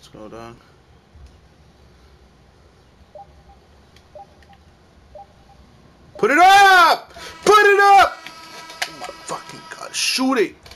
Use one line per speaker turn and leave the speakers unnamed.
go, dog. Put it up! Put it up! Oh my fucking god, shoot it!